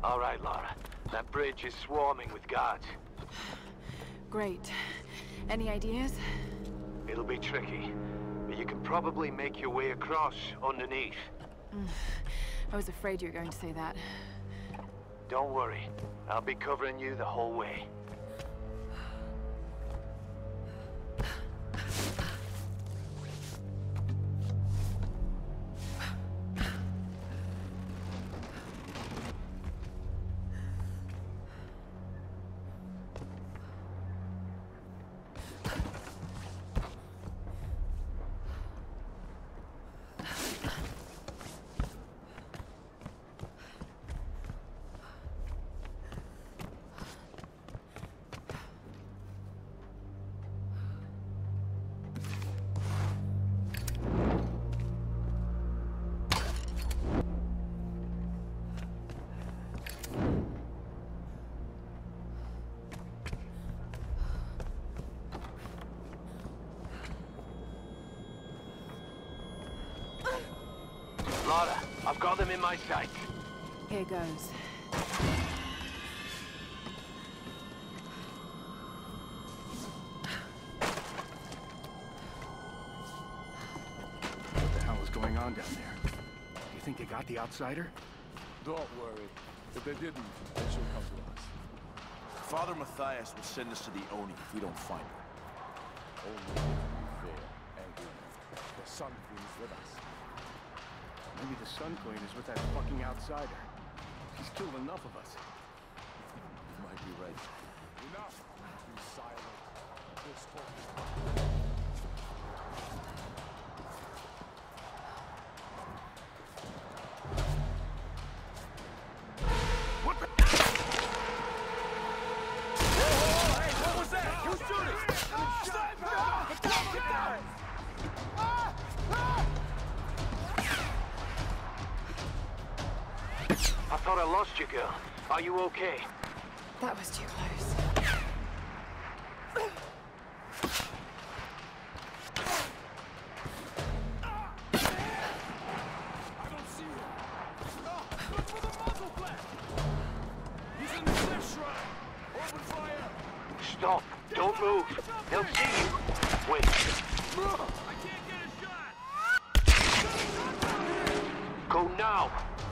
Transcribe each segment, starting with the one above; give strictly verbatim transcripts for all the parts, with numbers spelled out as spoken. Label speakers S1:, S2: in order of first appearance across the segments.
S1: All right, Lara. That bridge is swarming with guards.
S2: Great. Any ideas?
S1: It'll be tricky, but you can probably make your way across underneath.
S2: I was afraid you were going to say that.
S1: Don't worry. I'll be covering you the whole way. Lara, I've got them in my sight.
S2: Here goes.
S3: What the hell is going on down there? Do you think they got the outsider?
S4: Don't worry. If they didn't, they should come to us.
S5: Father Matthias will send us to the Oni if we don't find her.
S4: Only fair and good. The Sun Queen is with us.
S3: Maybe the Sun Queen is with that fucking outsider. She's killed enough of us.
S5: You might be right.
S4: Enough. Be silent. This talk.
S5: What the? Whoa, hey, what was that? Who's shooting? Stop! Stop!
S1: I thought I lost you, girl. Are you okay?
S2: That was too close.
S4: I don't see him. Oh, look for the muzzle blast! He's in the cliff shrine! Open fire!
S1: Stop. Don't move. They'll see you. Wait.
S4: I can't get a shot!
S1: Go now.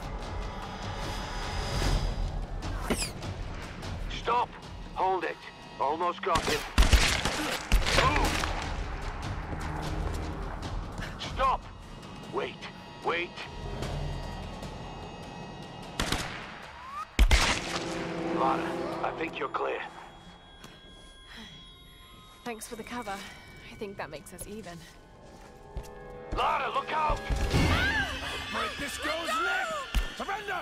S1: Stop! Hold it. Almost got him. Move! Stop! Wait. Wait. Lara, I think you're clear.
S2: Thanks for the cover. I think that makes us even.
S1: Lara, look out!
S5: Break this girl's neck! Surrender!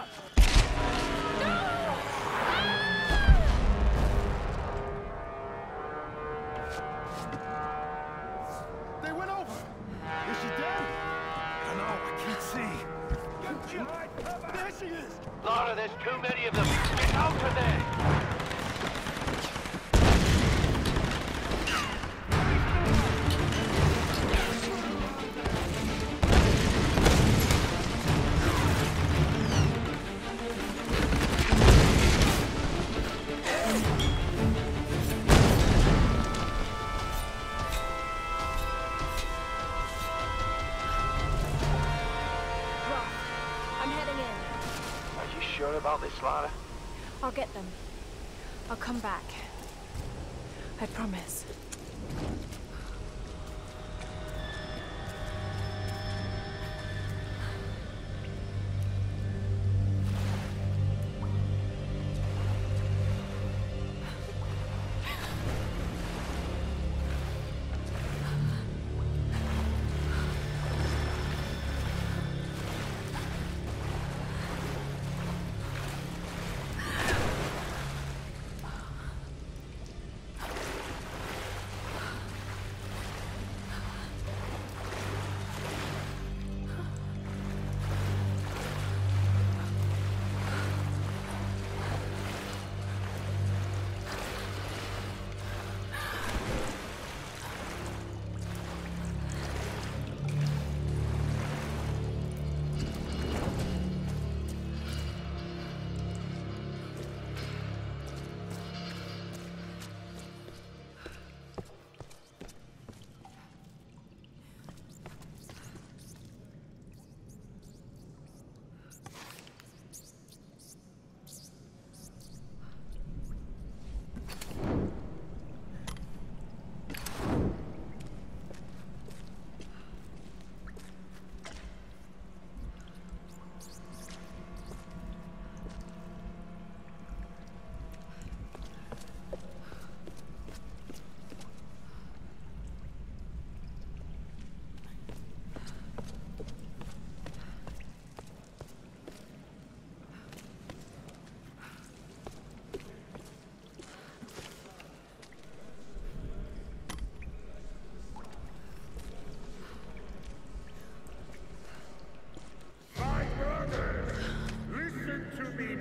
S4: They went over! Is she dead?
S5: I don't know, I can't see.
S4: There she is!
S1: Lara, there's too many of them. Get out of there! Sure about this, Lara?
S2: I'll get them. I'll come back. I promise.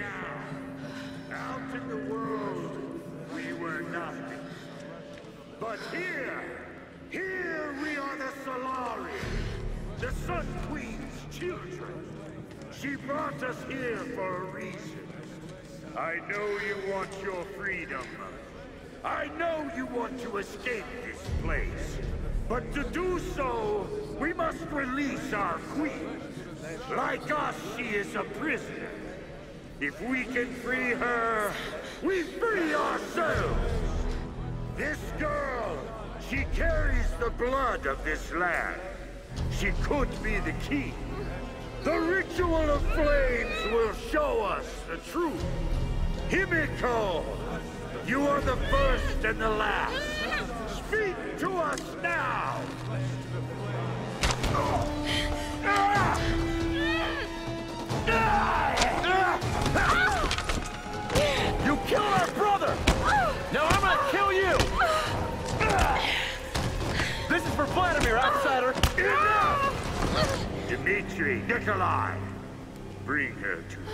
S6: Out in the world, we were nothing. But here, here we are the Solari, the Sun Queen's children. She brought us here for a reason. I know you want your freedom. I know you want to escape this place. But to do so, we must release our queen. Like us, she is a prisoner. If we can free her, we free ourselves. This girl, she carries the blood of this land. She could be the key. The ritual of flames will show us the truth. Himiko, you are the first and the last. Speak to us now!
S5: You killed our brother! Now I'm gonna kill you! This is for Vladimir, outsider!
S6: Enough! Dmitri, Nikolai, bring her to me.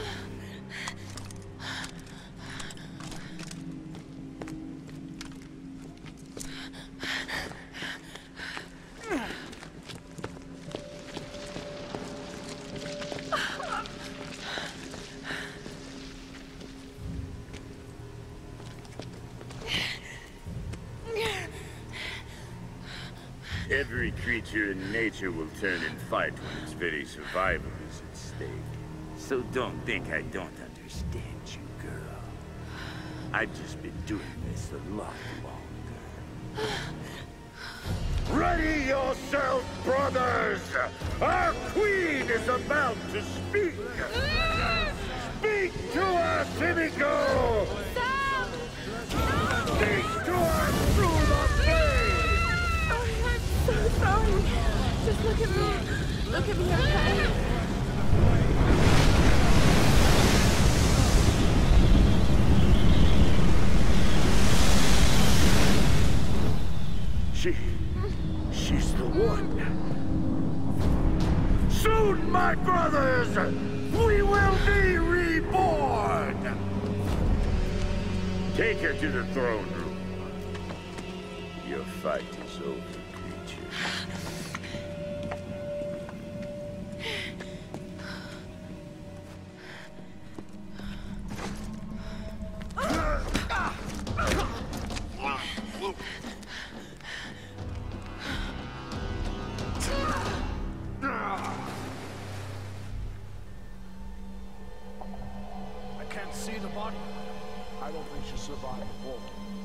S6: Every creature in nature will turn and fight when its very survival is at stake. So don't think I don't understand you, girl. I've just been doing this a lot longer. Ready yourself, brothers! Our queen is about to speak! Speak to us, Himiko!
S2: Sam!
S6: Speak to us through the flame!
S2: So sorry. Just look at me. Look at me, okay?
S6: She... she's the one. Soon, my brothers, we will be reborn! Take her to the throne room. Your fight is over.
S4: I can't see the body. I don't think she survived the fall.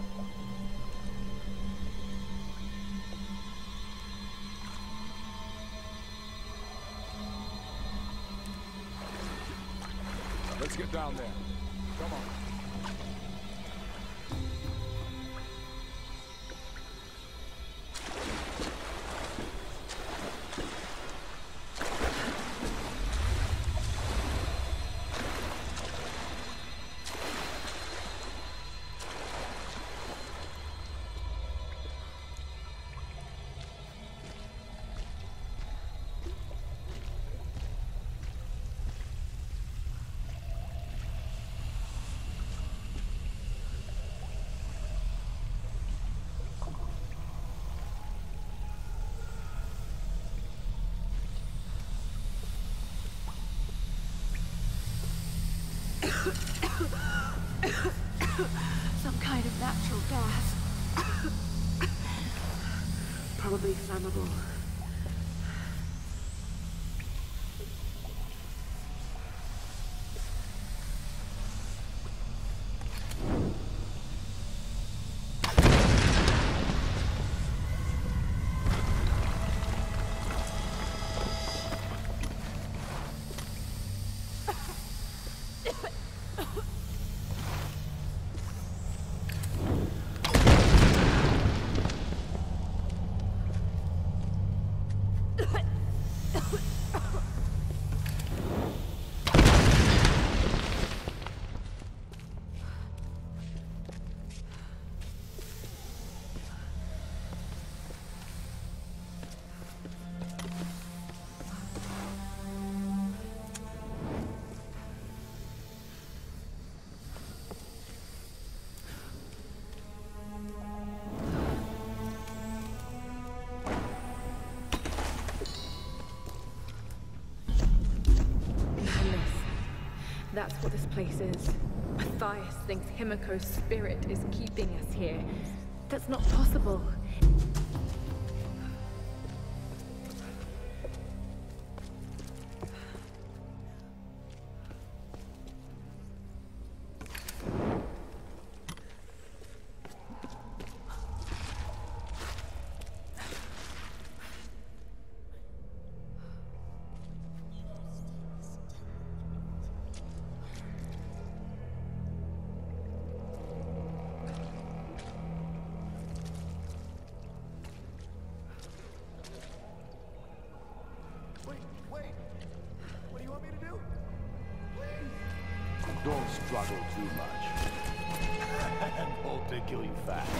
S4: Let's get down there. Come on.
S2: Some kind of natural gas. Probably flammable. that's what this place is. Matthias thinks Himiko's spirit is keeping us here. That's not possible.
S5: Don't struggle too much. And hope they kill you fast.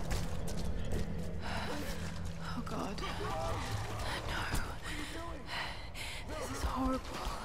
S2: Oh God. No. This is horrible.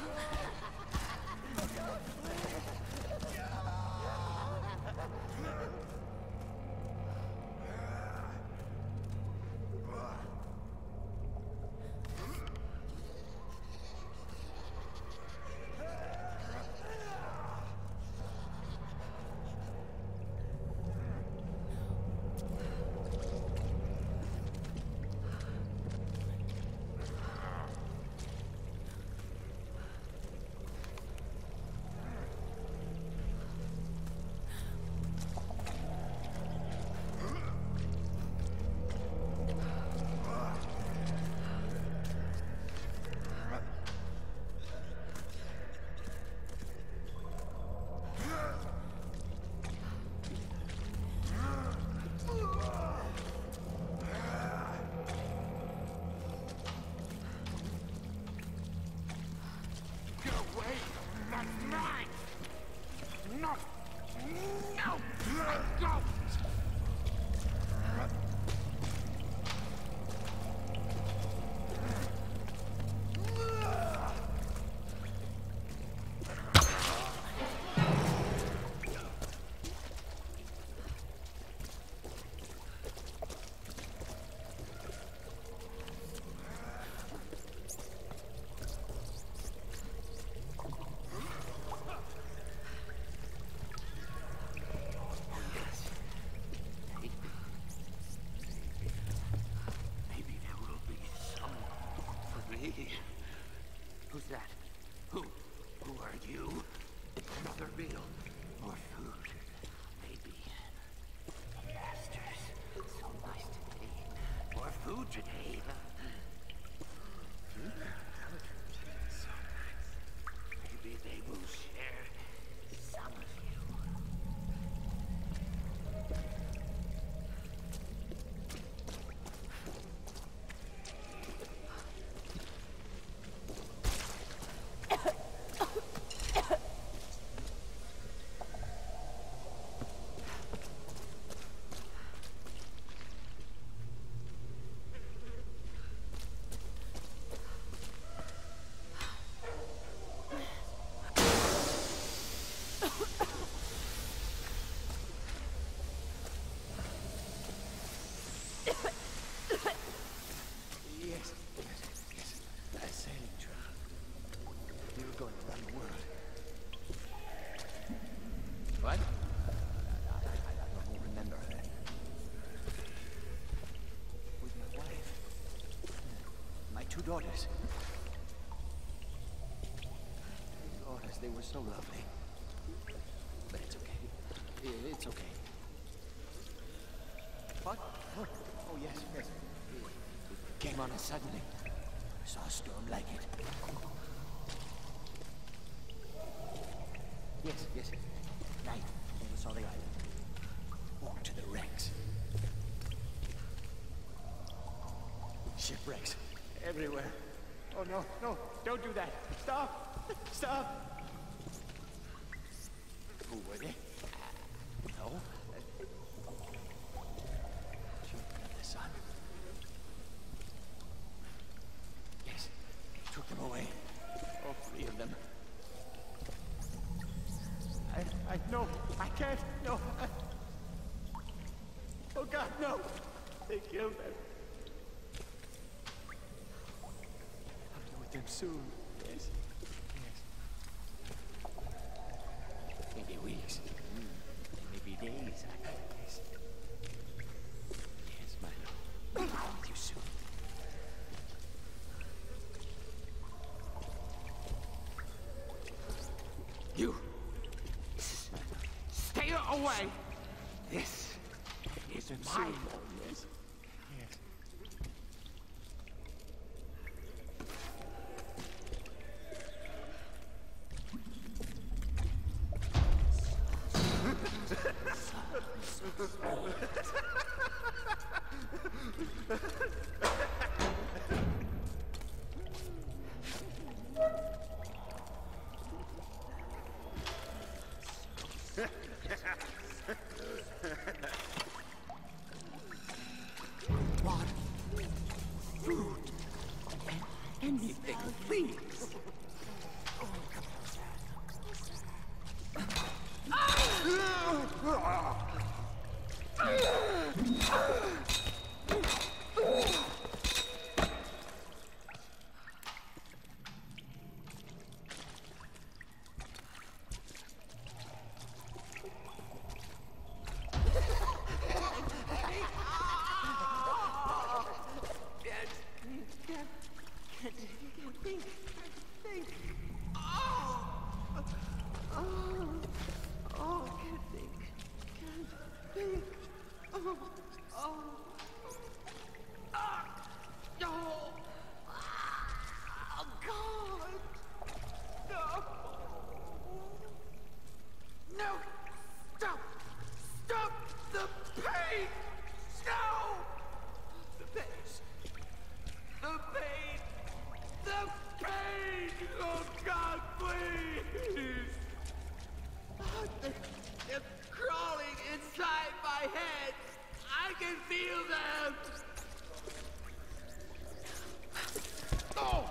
S1: Who's that? Who? Who are you? Another meal. More food. Maybe. Masters. So nice today. More food today. So nice. Maybe they will share some of you.
S3: Two daughters. Two daughters, they were so lovely. But it's okay. I- It's okay. What? Oh, oh yes, yes. It, it came on us suddenly. I saw a storm like it. Yes, yes. Night. Never saw the island. Walked to the wrecks. Shipwrecks. Everywhere. Oh, no, no, don't do that. Stop! Stop! Who were they? No. Children of the sun. Yes, took them away. All three of them. I, I, no, I can't, no. I... Oh, God, no! They killed them. Them soon. Yes. Yes. weeks. Maybe days after this. Yes, my love. I'll be with you soon.
S1: You stay away. This is my home.
S3: Yes. Yes.
S1: Want food and anything, please. No! Stop! Stop the pain! No! The pain! The pain! The pain! Oh God, please! Oh, they're, they're crawling inside my head! I can feel them! Oh!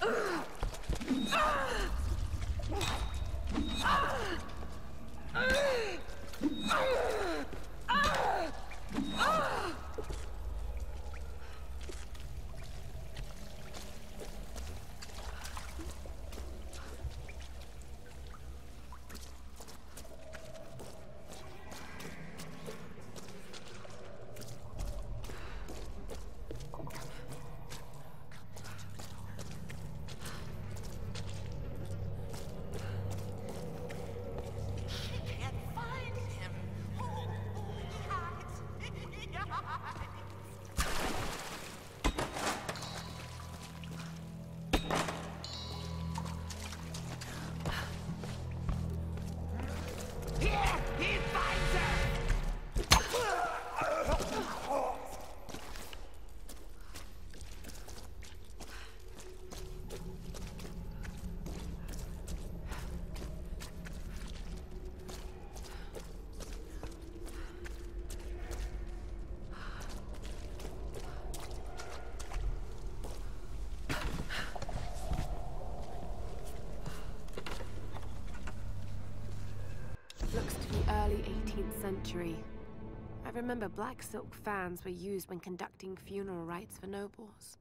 S7: Looks to be early eighteenth century. I remember black silk fans were used when conducting funeral rites for nobles.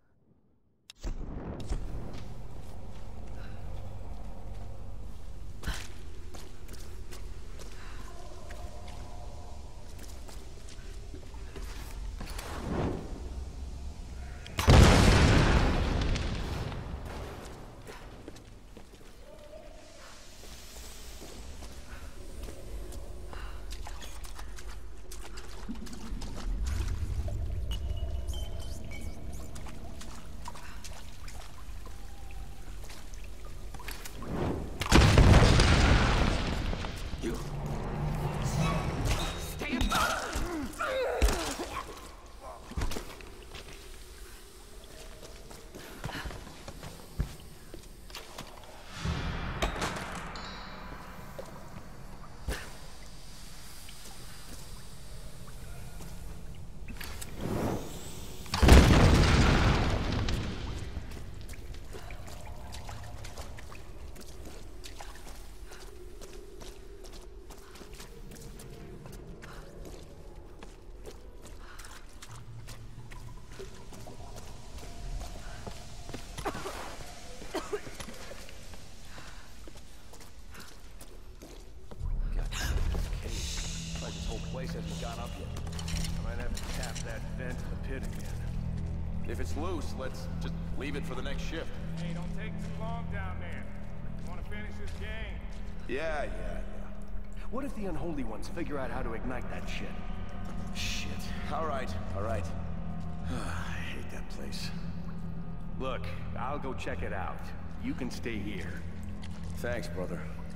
S5: hit again.
S4: If it's loose, let's just leave it for the next shift.
S5: Hey, don't take too long down there. Want to finish this game?
S4: Yeah, yeah, yeah.
S5: What if the unholy ones figure out how to ignite that shit?
S4: Shit. All right, all right.
S5: I hate that place. Look, I'll go check it out. You can stay here.
S4: Thanks, brother.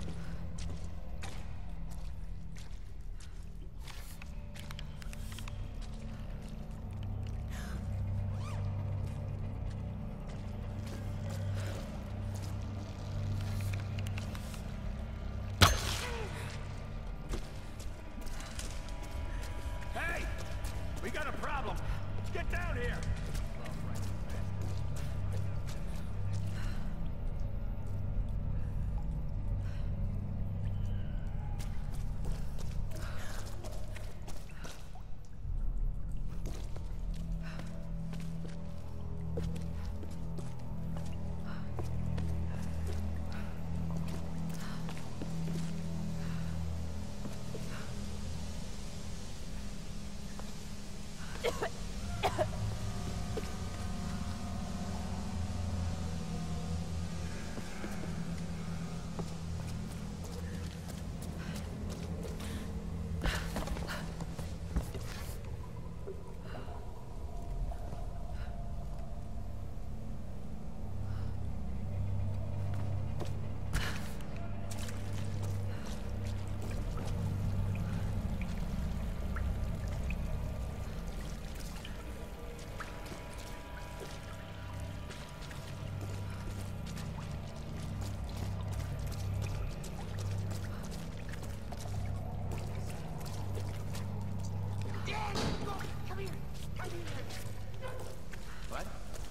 S5: Hey! We got a problem! Get down here!
S3: What?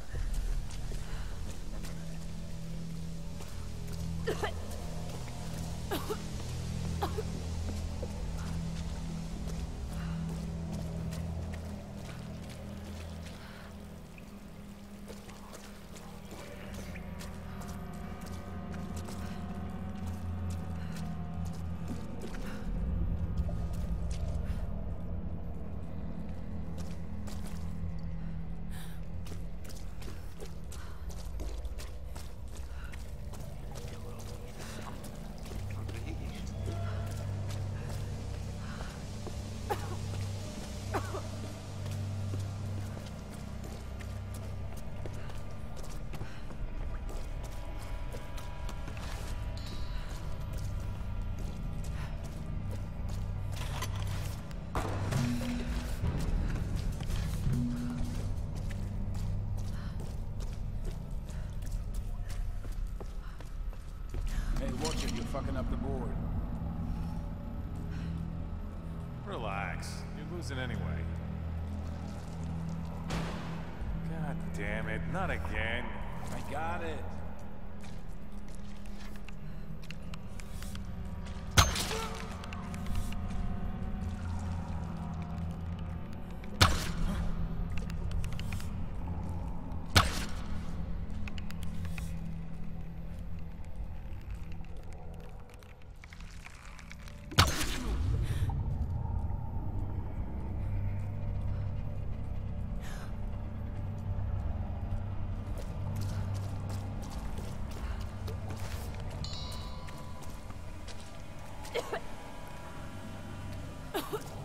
S4: Hey, watch it, you're fucking up the board.
S8: Relax. You're losing anyway. God damn it, not again.
S4: I got it.
S7: Ugh.